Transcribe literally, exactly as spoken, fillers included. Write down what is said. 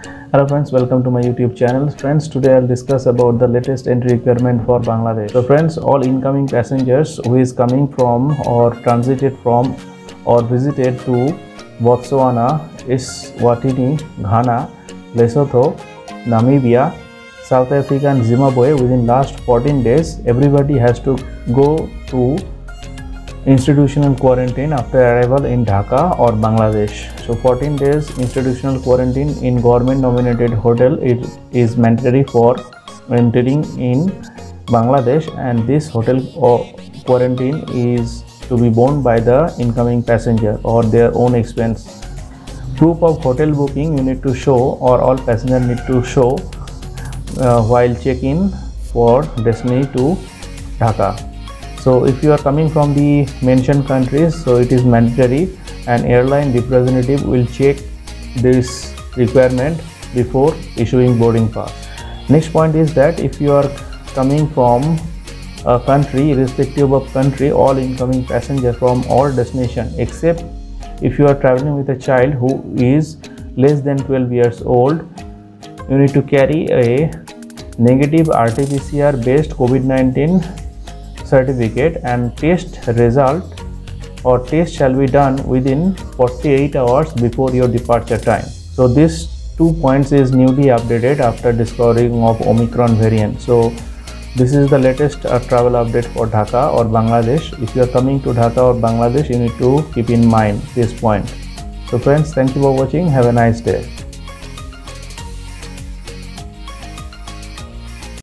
Hello friends, welcome to my YouTube channel. Friends, today I'll discuss about the latest entry requirement for Bangladesh. So friends, all incoming passengers who is coming from or transited from or visited to Botswana, Eswatini, Ghana, Lesotho, Namibia, South Africa and Zimbabwe within last fourteen days, everybody has to go to institutional quarantine after arrival in Dhaka or Bangladesh. So fourteen days institutional quarantine in government nominated hotel it is mandatory for entering in Bangladesh, and this hotel quarantine is to be borne by the incoming passenger or their own expense. Proof of hotel booking you need to show, or all passengers need to show uh, while check-in for destiny to Dhaka. So if you are coming from the mentioned countries, so it is mandatory, and airline representative will check this requirement before issuing boarding pass. Next point is that if you are coming from a country, irrespective of country, all incoming passengers from all destination, except if you are traveling with a child who is less than twelve years old, you need to carry a negative R T P C R based COVID nineteen certificate, and test result or test shall be done within forty-eight hours before your departure time. So these two points is newly updated after discovering of Omicron variant. So this is the latest uh, travel update for Dhaka or Bangladesh. If you are coming to Dhaka or Bangladesh, you need to keep in mind this point. So friends, thank you for watching. Have a nice day.